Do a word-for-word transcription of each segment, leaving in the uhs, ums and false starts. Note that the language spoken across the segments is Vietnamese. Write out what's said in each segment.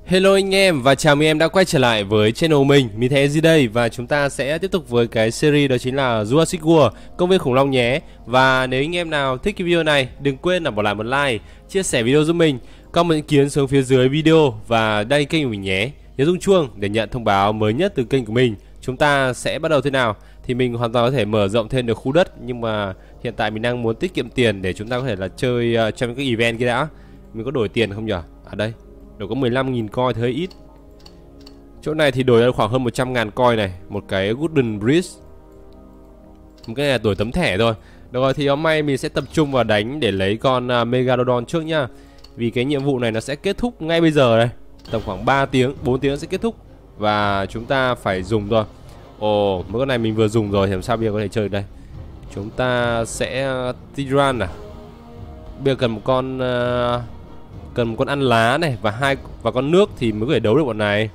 Hello anh em và chào mừng em đã quay trở lại với channel mình. Mình thấy gì đây và chúng ta sẽ tiếp tục với cái series đó chính là Jurassic World Công viên khủng long nhé. Và nếu anh em nào thích cái video này, đừng quên là bỏ lại một like, chia sẻ video giúp mình, comment ý kiến xuống phía dưới video và đăng ký kênh của mình nhé. Nhớ rung chuông để nhận thông báo mới nhất từ kênh của mình. Chúng ta sẽ bắt đầu thế nào thì mình hoàn toàn có thể mở rộng thêm được khu đất, nhưng mà hiện tại mình đang muốn tiết kiệm tiền để chúng ta có thể là chơi uh, trong cái event kia đã. Mình có đổi tiền không nhỉ? À đây, đổi có mười lăm nghìn coin thì hơi ít. Chỗ này thì đổi ra khoảng hơn một trăm ngàn coin này. Một cái Wooden Bridge. Một cái này là đổi tấm thẻ thôi. Được rồi, thì hôm nay mình sẽ tập trung vào đánh để lấy con uh, Megalodon trước nhá. Vì cái nhiệm vụ này nó sẽ kết thúc ngay bây giờ đây. Tầm khoảng ba tiếng, bốn tiếng sẽ kết thúc. Và chúng ta phải dùng thôi. Ồ, mấy con này mình vừa dùng rồi thì làm sao bây giờ có thể chơi đây. Chúng ta sẽ uh, Tiran à. Bây giờ cần một con uh, cần một con ăn lá này và hai và con nước thì mới có thể đấu được bọn này.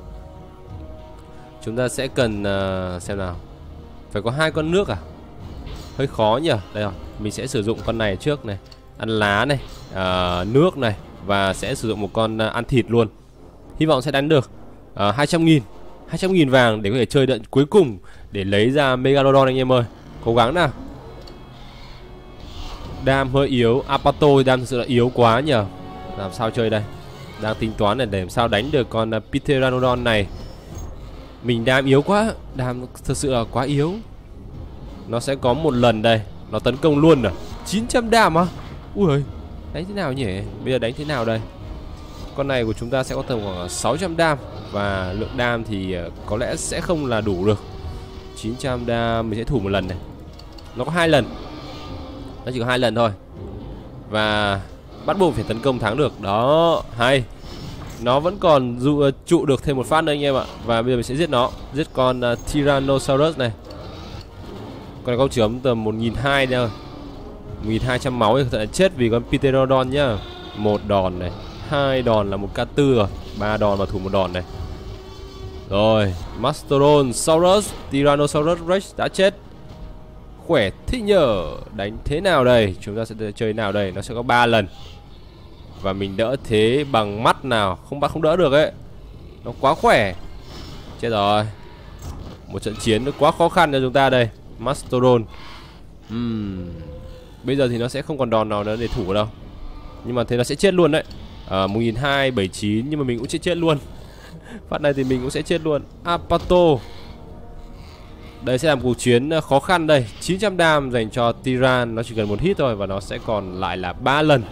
Chúng ta sẽ cần uh, xem nào. Phải có hai con nước à? Hơi khó nhỉ. Đây rồi, mình sẽ sử dụng con này trước này. Ăn lá này, uh, nước này. Và sẽ sử dụng một con uh, ăn thịt luôn. Hy vọng sẽ đánh được uh, hai trăm nghìn hai trăm nghìn vàng để có thể chơi trận cuối cùng để lấy ra Megalodon anh em ơi. Cố gắng nào. Đam hơi yếu. Apato thì đam thực sự là yếu quá nhỉ. Làm sao chơi đây. Đang tính toán là để làm sao đánh được con uh, Pteranodon này. Mình đam yếu quá. Đam thực sự là quá yếu. Nó sẽ có một lần đây. Nó tấn công luôn à. chín trăm đam á. Ui ơi. Đánh thế nào nhỉ. Bây giờ đánh thế nào đây. Con này của chúng ta sẽ có tầm khoảng sáu trăm đam. Và lượng đam thì uh, có lẽ sẽ không là đủ được. Chín trăm đam mình sẽ thủ một lần này. Nó có hai lần. Nó chỉ có hai lần thôi. Và bắt buộc phải tấn công thắng được. Đó, hay. Nó vẫn còn dụ, uh, trụ được thêm một phát nữa anh em ạ. Và bây giờ mình sẽ giết nó. Giết con uh, Tyrannosaurus này. Con này có chấm tầm một nghìn hai trăm thôi. một nghìn hai trăm máu thì thật là chết vì con Pteranodon nhá. Một đòn này, hai đòn là một k tư rồi. Ba đòn mà thủ một đòn này. Rồi, Mastodonsaurus, Tyrannosaurus Rex đã chết. Khỏe thích nhờ. Đánh thế nào đây. Chúng ta sẽ chơi nào đây. Nó sẽ có ba lần. Và mình đỡ thế bằng mắt nào. Không bắt không đỡ được ấy. Nó quá khỏe. Chết rồi. Một trận chiến nó quá khó khăn cho chúng ta đây. Mastodon. uhm. Bây giờ thì nó sẽ không còn đòn nào nữa để thủ đâu. Nhưng mà thế nó sẽ chết luôn đấy. à, một nghìn hai trăm bảy mươi chín. Nhưng mà mình cũng chết chết luôn. Phát này thì mình cũng sẽ chết luôn. Apato. Đây sẽ là một cuộc chiến khó khăn đây. Chín trăm đam dành cho Tiran. Nó chỉ cần một hit thôi. Và nó sẽ còn lại là ba lần.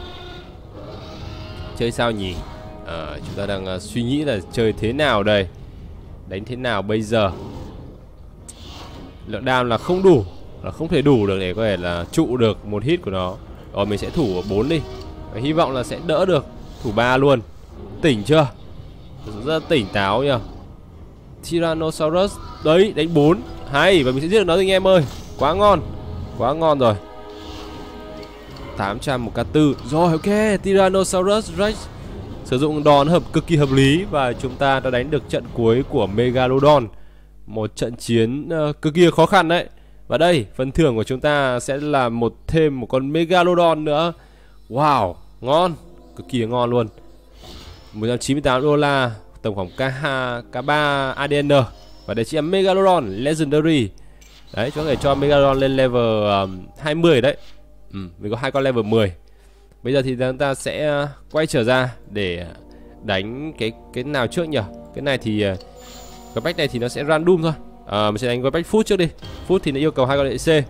Chơi sao nhỉ? à, Chúng ta đang uh, suy nghĩ là chơi thế nào đây. Đánh thế nào bây giờ. Lượng đam là không đủ. Là không thể đủ được để có thể là trụ được một hit của nó. Rồi mình sẽ thủ bốn đi. Và hy vọng là sẽ đỡ được. Thủ ba luôn. Tỉnh chưa? Rất tỉnh táo nhỉ. Tyrannosaurus. Đấy, đánh bốn. Hay, và mình sẽ giết được nó rồi anh em ơi. Quá ngon. Quá ngon rồi. Tám trăm một k tư. Rồi ok, Tyrannosaurus Rex sử dụng đòn hợp cực kỳ hợp lý. Và chúng ta đã đánh được trận cuối của Megalodon. Một trận chiến uh, cực kỳ khó khăn đấy. Và đây, phần thưởng của chúng ta sẽ là một thêm một con Megalodon nữa. Wow, ngon. Cực kỳ ngon luôn. Một trăm chín mươi tám đô la. Tầm khoảng K ba a đê en. Và đây chính là Megalodon Legendary. Đấy, chúng ta có thể cho Megalodon lên level um, hai mươi đấy. ừ, Mình có hai con level mười. Bây giờ thì chúng ta sẽ quay trở ra để đánh cái cái nào trước nhỉ? Cái này thì cái bách này thì nó sẽ random thôi. à, Mình sẽ đánh cái bách food trước đi. Food thì nó yêu cầu hai con đệ C.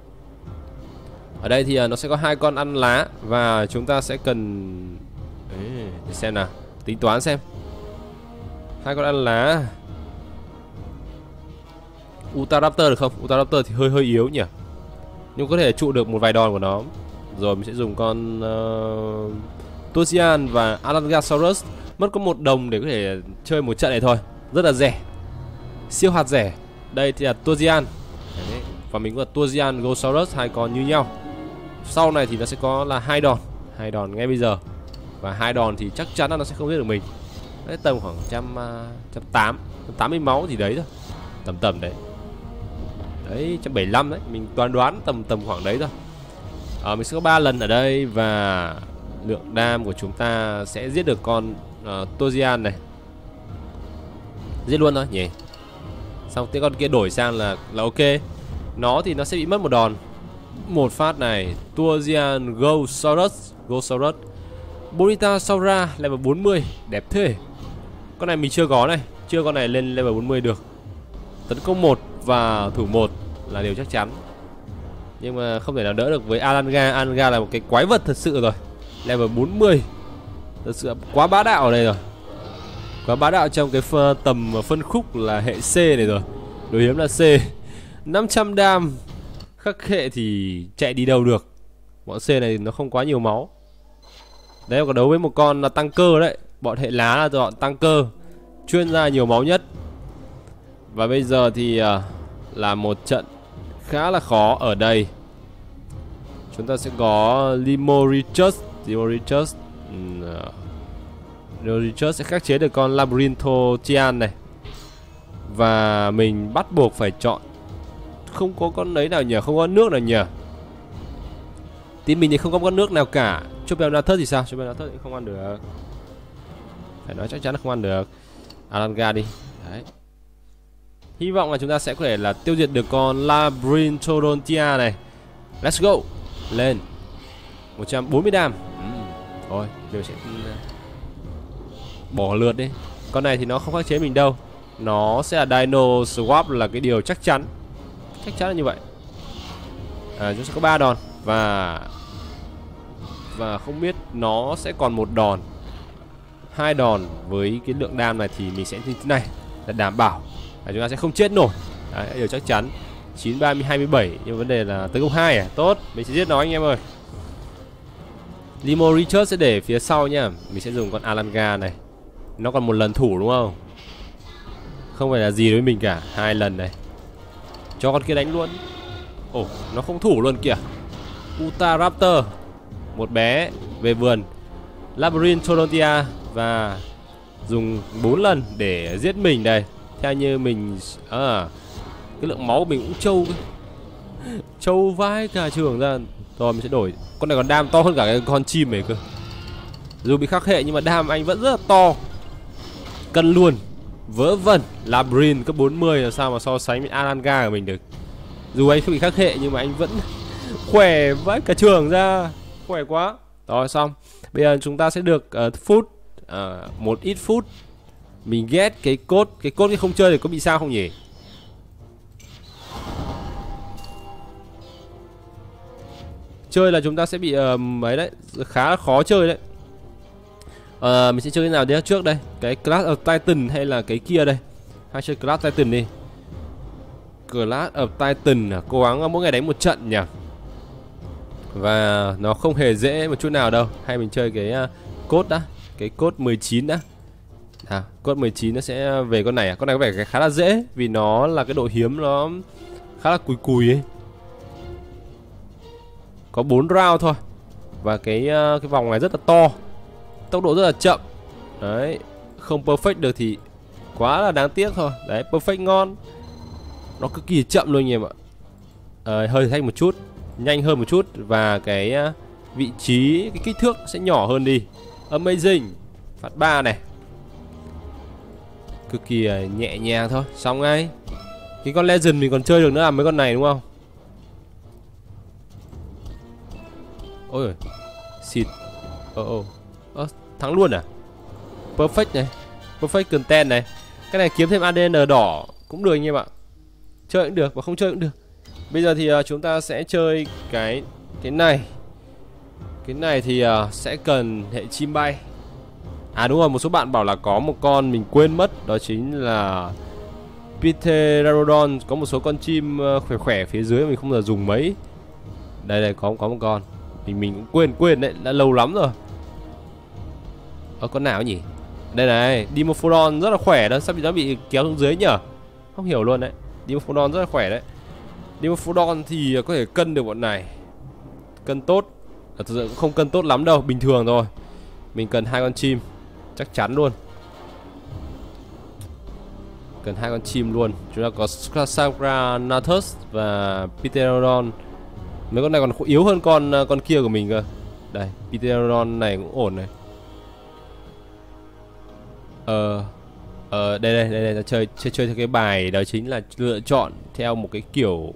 Ở đây thì nó sẽ có hai con ăn lá. Và chúng ta sẽ cần đấy, để xem nào. Tính toán xem. Hai con ăn lá. Utahraptor được không? Utahraptor thì hơi hơi yếu nhỉ. Nhưng có thể trụ được một vài đòn của nó. Rồi mình sẽ dùng con uh, Tosian và Alangasaurus. Mất có một đồng để có thể chơi một trận này thôi. Rất là rẻ. Siêu hạt rẻ. Đây thì là Tosian. Và mình có Tosian Gosaurus, hai con như nhau. Sau này thì nó sẽ có là hai đòn. Hai đòn ngay bây giờ. Và hai đòn thì chắc chắn là nó sẽ không giết được mình. Đấy, tầm khoảng một trăm tám mươi, tám mươi máu gì đấy thôi. Tầm tầm đấy. Đấy, một trăm bảy mươi lăm đấy. Mình toàn đoán tầm tầm khoảng đấy thôi. à, Mình sẽ có ba lần ở đây. Và lượng đam của chúng ta sẽ giết được con uh, Tozian này. Giết luôn thôi nhỉ. Xong cái con kia đổi sang là là ok. Nó thì nó sẽ bị mất một đòn. Một phát này. Tozian Ghosaurus Ghosaurus Bonita Saura level bốn mươi. Đẹp thế. Con này mình chưa có này. Chưa con này lên level bốn mươi được. Tấn công một và thủ một là điều chắc chắn. Nhưng mà không thể nào đỡ được với Alanga. Alanga là một cái quái vật thật sự rồi. Level bốn mươi. Thật sự quá bá đạo ở đây rồi. Quá bá đạo trong cái tầm phân khúc là hệ C này rồi. Đối hiếm là C. năm trăm đam. Khắc hệ thì chạy đi đâu được. Bọn C này nó không quá nhiều máu. Đấy, còn đấu với một con là tăng cơ đấy. Bọn hệ lá là bọn tăng cơ, chuyên ra nhiều máu nhất. Và bây giờ thì uh, là một trận khá là khó ở đây. Chúng ta sẽ có Limorichus. Limorichus uh, Limorichus sẽ khắc chế được con Labyrinthotian này. Và mình bắt buộc phải chọn. Không có con đấy nào nhỉ, không có nước nào nhỉ. Team mình thì không có con nước nào cả. Chopelnathus thì sao? Chopelnathus thì không ăn được. Phải nói chắc chắn là không ăn được. Alanga đi. Đấy. Hy vọng là chúng ta sẽ có thể là tiêu diệt được con Labyrinthodontia này. Let's go. Lên. một trăm bốn mươi đam. ừ. Thôi, đều sẽ bỏ lượt đi. Con này thì nó không khắc chế mình đâu. Nó sẽ là Dino Swap là cái điều chắc chắn. Chắc chắn là như vậy. À, chúng sẽ có ba đòn. Và Và không biết nó sẽ còn một đòn, hai đòn. Với cái lượng đam này thì mình sẽ như thế này là đảm bảo là chúng ta sẽ không chết nổi. Đấy, điều chắc chắn. Chín, ba mươi, hai mươi bảy. Nhưng vấn đề là tấn công hai à? Tốt, mình sẽ giết nó anh em ơi. Limorichus sẽ để phía sau nhá. Mình sẽ dùng con Alanga này. Nó còn một lần thủ đúng không? Không phải là gì đối với mình cả. Hai lần này. Cho con kia đánh luôn. Ồ, nó không thủ luôn kìa. Utahraptor. Một bé về vườn. Labyrinthodontia. Và dùng bốn lần để giết mình đây. Theo như mình à, cái lượng máu của mình cũng trâu. Trâu vãi cả trường ra. Rồi mình sẽ đổi. Con này còn đam to hơn cả cái con chim này cơ. Dù bị khắc hệ nhưng mà đam anh vẫn rất là to. Cân luôn. Vớ vẩn. Labyrinth cấp bốn mươi là sao mà so sánh với Alanga của mình được. Dù anh không bị khắc hệ nhưng mà anh vẫn khỏe vãi cả trường ra. Khỏe quá. Rồi xong. Bây giờ chúng ta sẽ được uh, phút uh, một ít phút. Mình ghét cái cốt. Cái cốt cái không chơi thì có bị sao không nhỉ? Chơi là chúng ta sẽ bị uh, mấy đấy. Khá là khó chơi đấy. uh, Mình sẽ chơi cái nào đi trước đây? Cái Clash of Titan hay là cái kia đây? Hay chơi Clash Titan đi. Clash of Titan à? Cố gắng mỗi ngày đánh một trận nhỉ. Và nó không hề dễ một chút nào đâu. Hay mình chơi cái uh, cốt đã. Cái cốt mười chín đã. À, cốt mười chín nó sẽ về con này à? Con này có vẻ khá là dễ. Vì nó là cái độ hiếm nó khá là cùi cùi ấy. Có bốn round thôi. Và cái uh, cái vòng này rất là to. Tốc độ rất là chậm. Đấy. Không perfect được thì quá là đáng tiếc thôi. Đấy, perfect ngon. Nó cực kỳ chậm luôn anh em ạ. à, Hơi thách một chút, nhanh hơn một chút. Và cái uh, vị trí, cái kích thước sẽ nhỏ hơn đi. Amazing. Phát ba này. Cực kỳ uh, nhẹ nhàng thôi. Xong ngay. Cái con Legend mình còn chơi được nữa là mấy con này đúng không? Ôi xịt. Ồ ồ Ơ, thắng luôn à? Perfect này. Perfect content này. Cái này kiếm thêm a đê en đỏ cũng được anh em ạ. Chơi cũng được và không chơi cũng được. Bây giờ thì uh, chúng ta sẽ chơi cái cái này. Cái này thì uh, sẽ cần hệ chim bay. À đúng rồi, một số bạn bảo là có một con mình quên mất. Đó chính là Pteranodon. Có một số con chim uh, khỏe khỏe phía dưới mình không giờ dùng mấy. Đây đây có có một con. Mình mình cũng quên quên đấy, đã lâu lắm rồi. Ờ con nào nhỉ? Đây này, Dimorphodon rất là khỏe đó, sắp bị nó bị kéo xuống dưới nhở? Không hiểu luôn đấy. Dimorphodon rất là khỏe đấy. Dimorphodon thì có thể cân được bọn này. Cân tốt. À, thực sự cũng không cân tốt lắm đâu, bình thường thôi. Mình cần hai con chim, chắc chắn luôn. Cần hai con chim luôn. Chúng ta có Sagranathus và Pteranodon. Mấy con này còn yếu hơn con con kia của mình cơ. Đây, Pterodon này cũng ổn này. Ờ Ờ đây đây đây, đây là chơi chơi chơi theo cái bài đó chính là lựa chọn theo một cái kiểu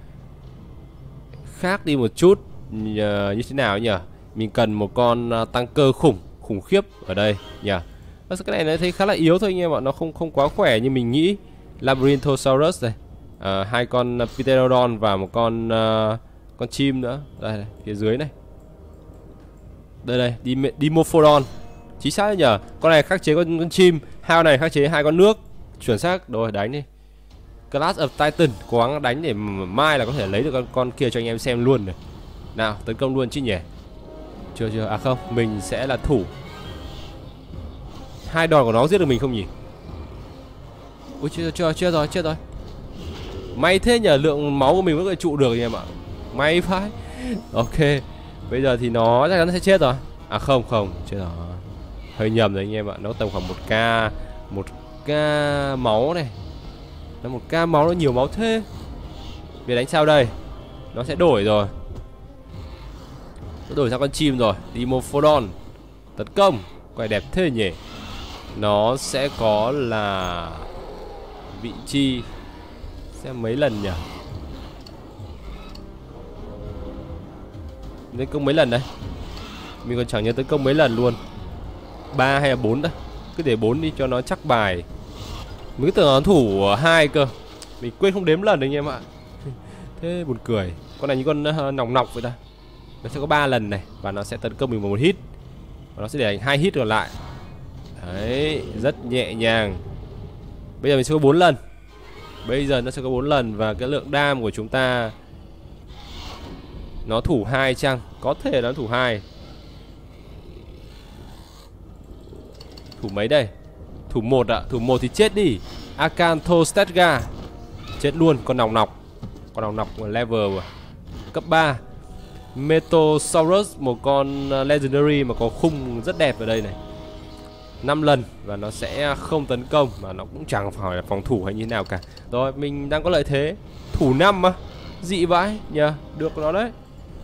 khác đi một chút. Như thế nào nhỉ? Mình cần một con tăng cơ khủng khủng khiếp ở đây nhỉ. Cái này nó thấy khá là yếu thôi anh em ạ, nó không không quá khỏe như mình nghĩ. Labyrinthosaurus này, à, hai con Pterodon và một con uh, con chim nữa. Đây này, phía dưới này. Đây đây, Dimorphodon. Chính xác đấy nhờ. Con này khắc chế con, con chim, hai con này khắc chế hai con nước. Chuẩn xác. Rồi đánh đi. Clash of Titan, cố gắng đánh để mai là có thể lấy được con con kia cho anh em xem luôn này. Nào, tấn công luôn chứ nhỉ. Chưa chưa, à không, mình sẽ là thủ. Hai đòn của nó giết được mình không nhỉ? Ui chưa chưa chưa rồi, chết rồi. May thế nhờ, lượng máu của mình vẫn có thể trụ được anh em ạ. May phải. Ok. Bây giờ thì nó chắc chắn nó sẽ chết rồi. À không không, chết rồi. Hơi nhầm rồi anh em ạ, nó tầm khoảng một k, một k máu này. Nó một k máu, nó nhiều máu thế. Về đánh sao đây? Nó sẽ đổi rồi. Nó đổi sang con chim rồi. Dimorphodon tấn công. Quay đẹp thế nhỉ. Nó sẽ có là vị trí xem mấy lần nhỉ? Tấn công mấy lần đấy? Mình còn chẳng nhớ tấn công mấy lần luôn. Ba hay là bốn đấy? Cứ để bốn đi cho nó chắc bài. Mình cứ tưởng nó thủ hai cơ. Mình quên không đếm lần đấy anh em ạ. Thế buồn cười. Con này như con uh, nòng nọc vậy ta. Nó sẽ có ba lần này. Và nó sẽ tấn công mình vào một hit. Và nó sẽ để hai hit còn lại. Đấy, rất nhẹ nhàng. Bây giờ mình sẽ có bốn lần. Bây giờ nó sẽ có bốn lần. Và cái lượng đam của chúng ta, nó thủ hai chăng? Có thể nó thủ hai. Thủ mấy đây? Thủ một ạ. À. Thủ một thì chết đi. Acanthostega chết luôn. Con nòng nọc. Con nòng nọc level cấp ba. Metosaurus, một con legendary mà có khung rất đẹp ở đây này. năm lần. Và nó sẽ không tấn công. Mà nó cũng chẳng phải là phòng thủ hay như thế nào cả. Rồi mình đang có lợi thế. Thủ năm mà. Dị vãi nhờ. Được nó đấy.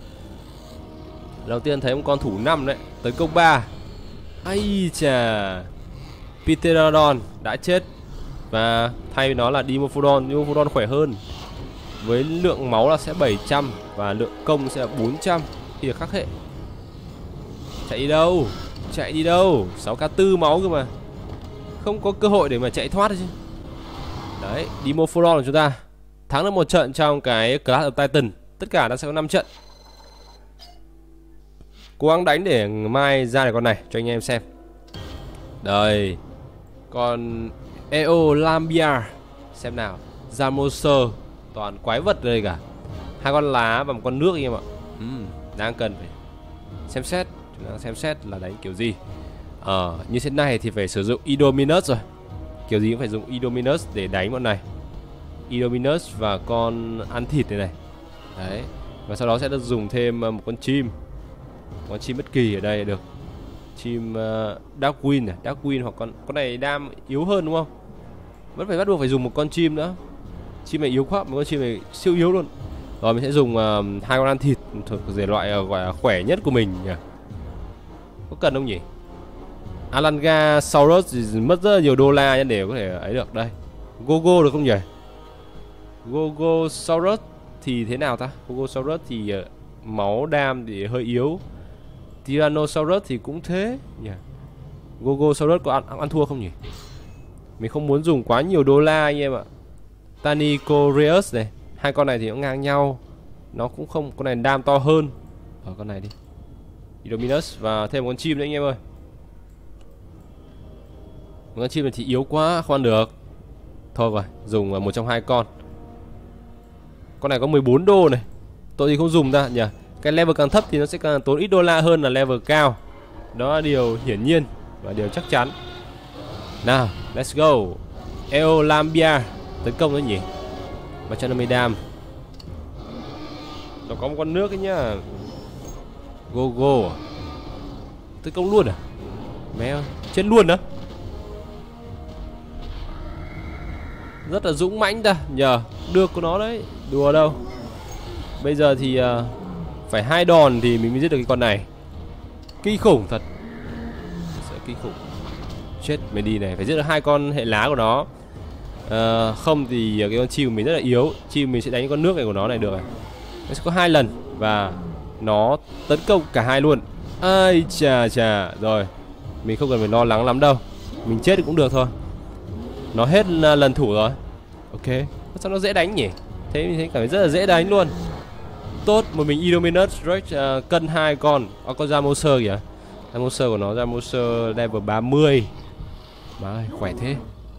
Đầu tiên thấy một con thủ năm đấy. Tấn công ba. Ây chà. Pterodon đã chết. Và thay nó là Dimorphodon. Dimorphodon khỏe hơn. Với lượng máu là sẽ bảy trăm. Và lượng công sẽ là bốn trăm khi được khắc hệ. Chạy đi đâu? Chạy đi đâu? sáu k tư máu cơ mà. Không có cơ hội để mà chạy thoát chứ. Đấy, Dimorphodon của chúng ta thắng được một trận trong cái Clash of Titan. Tất cả nó sẽ có năm trận. Cố gắng đánh để mai ra được con này cho anh em xem. Đây. Còn Eolambia. Xem nào. Zamoser. Toàn quái vật đây cả. Hai con lá và một con nước anh em ạ. uhm, Đang cần phải xem xét. Chúng ta xem xét là đánh kiểu gì. Ờ, như thế này thì phải sử dụng Idominus rồi. Kiểu gì cũng phải dùng Idominus để đánh bọn này. Idominus và con ăn thịt này này. Đấy. Và sau đó sẽ được dùng thêm một con chim. Con chim bất kỳ ở đây được. Chim uh, Darkwing này, Darkwing hoặc con con này đam yếu hơn đúng không? Vẫn phải bắt buộc phải dùng một con chim nữa. Chim này yếu quá, một con chim này siêu yếu luôn. Rồi mình sẽ dùng uh, hai con ăn thịt thuộc thể loại uh, gọi là khỏe nhất của mình nhỉ. Có cần không nhỉ? Alangasaurus thì mất rất là nhiều đô la để có thể ấy được đây. Gogo được không nhỉ? Gogosaurus thì thế nào ta? Gogosaurus thì uh, máu đam thì hơi yếu. Tyrannosaurus thì cũng thế nhỉ. Gogosaurus có ăn, ăn thua không nhỉ? Mình không muốn dùng quá nhiều đô la anh em ạ. Tanicoreus này, hai con này thì nó ngang nhau. Nó cũng không, con này đam to hơn. Ở con này đi. Idominus và thêm một con chim nữa anh em ơi. Một con chim này thì yếu quá, không ăn được. Thôi rồi, dùng một trong hai con. Con này có mười bốn đô này. Tội gì không dùng ta nhỉ? Cái level càng thấp thì nó sẽ càng tốn ít đô la hơn là level cao. Đó là điều hiển nhiên và điều chắc chắn. Nào, let's go. Eolambia tấn công nữa nhỉ. ba trăm năm mươi đam. Nó có một con nước ấy nhá. Go go. Tấn công luôn à? Mẹ ơi, chết luôn đó. Rất là dũng mãnh ta nhờ. Được của nó đấy. Đùa đâu. Bây giờ thì uh, phải hai đòn thì mình mới giết được cái con này. Kinh khủng thật. Sẽ kinh khủng. Chết mình đi này, phải giết được hai con hệ lá của nó. À, không thì cái con chim của mình rất là yếu. Chim mình sẽ đánh con nước này của nó này được này. Nó sẽ có hai lần và nó tấn công cả hai luôn. Ai chà chà. Rồi, mình không cần phải lo lắng lắm đâu. Mình chết thì cũng được thôi. Nó hết lần thủ rồi. Ok. Sao nó dễ đánh nhỉ? Thế mình thấy cảm thấy rất là dễ đánh luôn. Tốt, một mình Indominus Rex uh, cân hai con. Có con Ramoser kìa. Ramoser của nó, Ramoser level ba mươi. Má ơi, khỏe thế.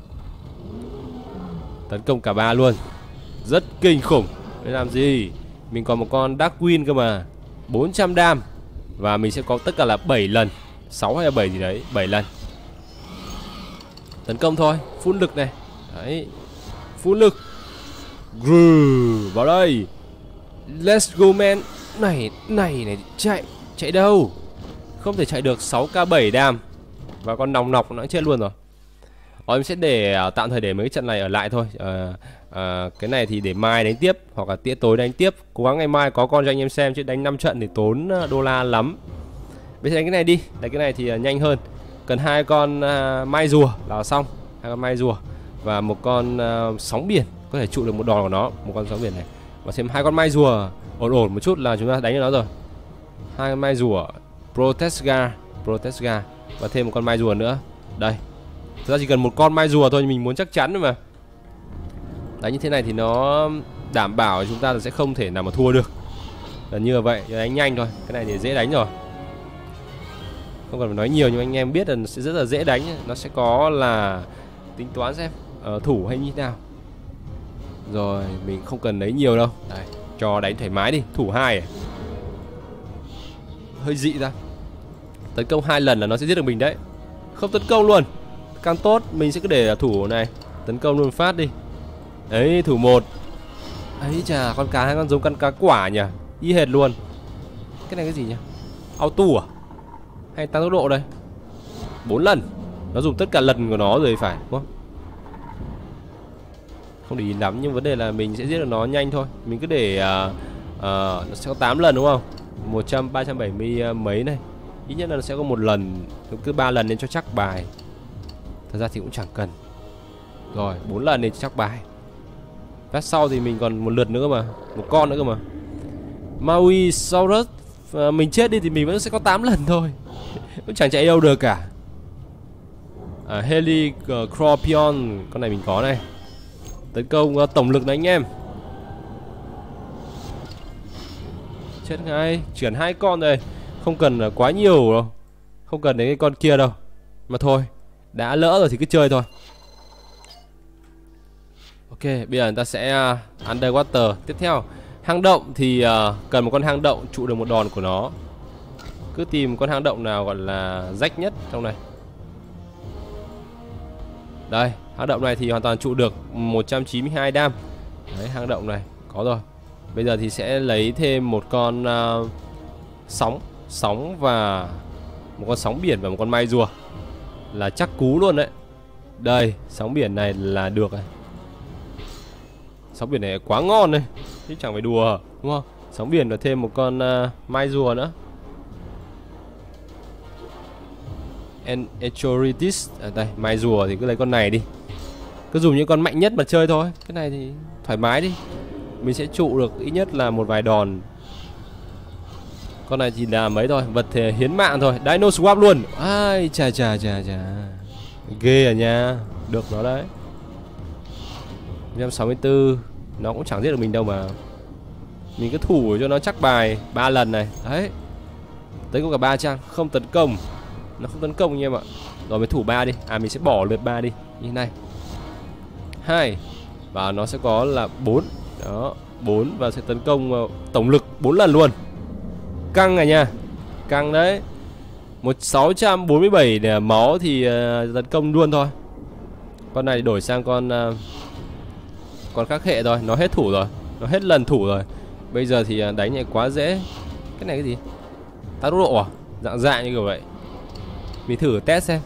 Tấn công cả ba luôn. Rất kinh khủng. Để làm gì? Mình còn một con Darkwing cơ mà. bốn trăm đam. Và mình sẽ có tất cả là bảy lần. sáu hay là bảy gì đấy, bảy lần. Tấn công thôi, phun lực này. Đấy. Phun lực. Grrr, vào đây. Let's go man. Này, này này, chạy. Chạy đâu? Không thể chạy được. Sáu k bảy đam. Và con nòng nọc nó chết luôn rồi. Ờ, em sẽ để uh, tạm thời để mấy cái trận này ở lại thôi. uh, uh, Cái này thì để mai đánh tiếp. Hoặc là tía tối đánh tiếp. Cố gắng ngày mai có con cho anh em xem. Chứ đánh năm trận thì tốn uh, đô la lắm. Bây giờ đánh cái này đi. Đánh cái này thì uh, nhanh hơn. Cần hai con uh, mai rùa là xong. Hai con mai rùa. Và một con uh, sóng biển. Có thể trụ được một đòn của nó. Một con sóng biển này. Và thêm hai con mai rùa ổn ổn một chút là chúng ta đánh được nó rồi. Hai con mai rùa Protesga. Protesga. Và thêm một con mai rùa nữa. Đây. Thực ra chỉ cần một con mai rùa thôi, mình muốn chắc chắn thôi mà. Đánh như thế này thì nó đảm bảo chúng ta sẽ không thể nào mà thua được. Là như vậy, đánh nhanh thôi. Cái này thì dễ đánh rồi. Không cần phải nói nhiều nhưng anh em biết là sẽ rất là dễ đánh. Nó sẽ có là tính toán xem uh, thủ hay như thế nào. Rồi, mình không cần lấy nhiều đâu. Đây, cho đánh thoải mái đi. Thủ hai à? Hơi dị ra. Tấn công hai lần là nó sẽ giết được mình đấy. Không tấn công luôn càng tốt, mình sẽ cứ để thủ này. Tấn công luôn phát đi. Đấy, thủ một. Ấy chà, con cá hay con giống con cá quả nhỉ? Y hệt luôn. Cái này cái gì nhỉ? Auto à? Hay tăng tốc độ đây? Bốn lần. Nó dùng tất cả lần của nó rồi phải, đúng không? Không để ý lắm, nhưng vấn đề là mình sẽ giết được nó nhanh thôi. Mình cứ để uh, uh, nó sẽ có tám lần đúng không? Một trăm, ba trăm bảy mươi uh, mấy này. Ít nhất là nó sẽ có một lần. Cứ ba lần nên cho chắc bài. Thật ra thì cũng chẳng cần. Rồi, bốn lần nên chắc bài. Phát sau thì mình còn một lượt nữa mà. Một con nữa cơ mà. Maui Saurus uh, mình chết đi thì mình vẫn sẽ có tám lần thôi. Cũng chẳng chạy đâu được cả. à, Helicropion. Con này mình có này. Tấn công uh, tổng lực này anh em. Chết ngay. Chuyển hai con rồi. Không cần uh, quá nhiều đâu. Không cần đến cái con kia đâu. Mà thôi, đã lỡ rồi thì cứ chơi thôi. Ok, bây giờ người ta sẽ uh, Underwater. Tiếp theo, hang động thì uh, cần một con hang động trụ được một đòn của nó. Cứ tìm con hang động nào gọi là rách nhất trong này. Đây, hang động này thì hoàn toàn trụ được một trăm chín mươi hai đam. Đấy, hang động này, có rồi. Bây giờ thì sẽ lấy thêm một con uh, sóng. Sóng và một con sóng biển và một con mai rùa. Là chắc cú luôn đấy. Đây, sóng biển này là được này. Sóng biển này quá ngon này. Chứ chẳng phải đùa, đúng không? Sóng biển và thêm một con uh, mai rùa nữa. Enchoritis. À, đây, mai rùa thì cứ lấy con này đi. Cứ dùng những con mạnh nhất mà chơi thôi. Cái này thì thoải mái đi. Mình sẽ trụ được ít nhất là một vài đòn. Con này chỉ là mấy thôi, vật thể hiến mạng thôi. Dino Swap luôn. Ai chà chà chà chà. Ghê à nha. Được nó đấy. một trăm sáu mươi tư. Nó cũng chẳng giết được mình đâu mà. Mình cứ thủ cho nó chắc bài ba lần này. Đấy. Tấn công cả ba trang. Không tấn công. Nó không tấn công anh em ạ. Rồi mới thủ ba đi. À mình sẽ bỏ lượt ba đi. Như thế này. Hai. Và nó sẽ có là bốn. Đó, bốn. Và sẽ tấn công uh, tổng lực bốn lần luôn. Căng này nha. Căng đấy. Một sáu trăm bốn mươi bảy để máu thì uh, tấn công luôn thôi. Con này đổi sang con uh, con khác hệ rồi. Nó hết thủ rồi. Nó hết lần thủ rồi. Bây giờ thì uh, đánh này quá dễ. Cái này cái gì? Tốc độ à? Dạng dạng như kiểu vậy. Mình thử test xem.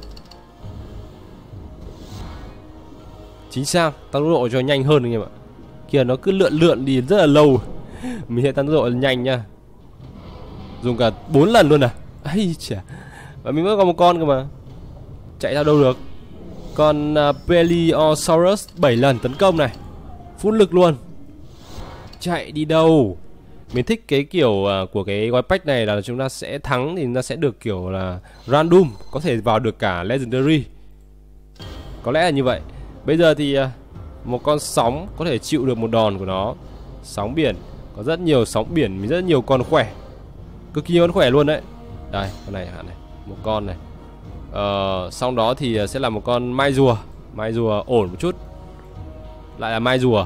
Chính xác. Tăng tốc độ cho nhanh hơn anh em ạ. Kìa nó cứ lượn lượn đi rất là lâu. Mình sẽ tăng tốc độ nhanh nha. Dùng cả bốn lần luôn à. ấy chà, và mình vẫn còn một con cơ mà, chạy ra đâu được. Con uh, Peliosaurus bảy lần tấn công này, phun lực luôn, chạy đi đâu. Mình thích cái kiểu uh, của cái gói pack này là chúng ta sẽ thắng thì nó sẽ được kiểu là random, có thể vào được cả legendary, có lẽ là như vậy. Bây giờ thì uh, một con sóng có thể chịu được một đòn của nó. Sóng biển, có rất nhiều sóng biển, rất nhiều con khỏe, cực kỳ con khỏe luôn đấy. Đây, con này hạn này, một con này. Ờ, sau đó thì sẽ là một con mai rùa. Mai rùa ổn một chút. Lại là mai rùa.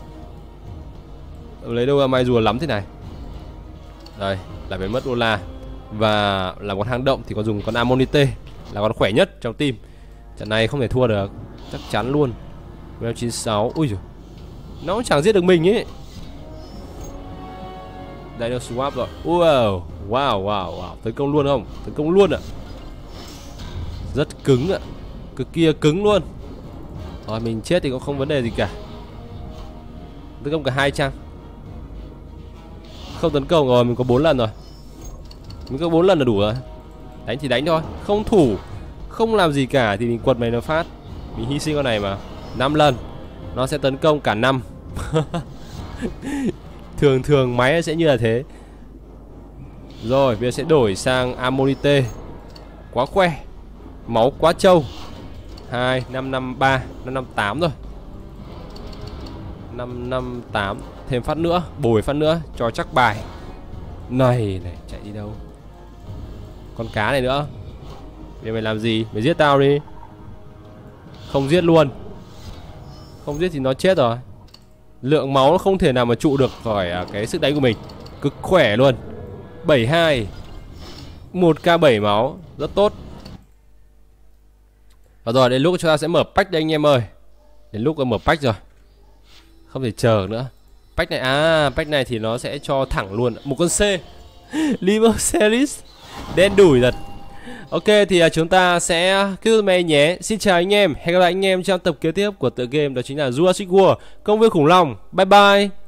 Lấy đâu ra mai rùa lắm thế này. Đây, lại phải mất đô la. Và làm con hang động thì có dùng con Ammonite, là con khỏe nhất trong team. Trận này không thể thua được, chắc chắn luôn. Level chín mươi sáu, ui giời, nó cũng chẳng giết được mình ấy. Dino swap rồi. Wow, wow, wow, wow. Tấn công luôn không? Tấn công luôn ạ. Rất cứng ạ, cực kỳ cứng luôn. Rồi mình chết thì cũng không vấn đề gì cả. Tấn công cả hai chăng? Không tấn công rồi, mình có bốn lần rồi. Mình có bốn lần là đủ rồi. Đánh thì đánh thôi, không thủ, không làm gì cả thì mình quật mày nó phát. Mình hy sinh con này mà. Năm lần nó sẽ tấn công cả năm. Thường thường máy sẽ như là thế. Rồi bây giờ sẽ đổi sang Ammonite. Quá khỏe, máu quá trâu. Hai, năm năm ba, năm năm tám rồi. Năm năm tám. Thêm phát nữa, bồi phát nữa cho chắc bài. Này này, chạy đi đâu? Con cá này nữa. Bây giờ mày làm gì? Mày giết tao đi. Không giết luôn. Không giết thì nó chết rồi. Lượng máu nó không thể nào mà trụ được khỏi cái sức đánh của mình. Cực khỏe luôn. Bảy hai, một k bảy máu, rất tốt. Và rồi đến lúc chúng ta sẽ mở pack đây anh em ơi. Đến lúc mở pack rồi, không thể chờ nữa. Pack này, à pack này thì nó sẽ cho thẳng luôn một con C. Limo Series đen đủi thật. Ok thì uh, chúng ta sẽ kết thúc mày nhé. Xin chào anh em, hẹn gặp lại anh em trong tập kế tiếp của tựa game đó chính là Jurassic World Công viên khủng long. Bye bye.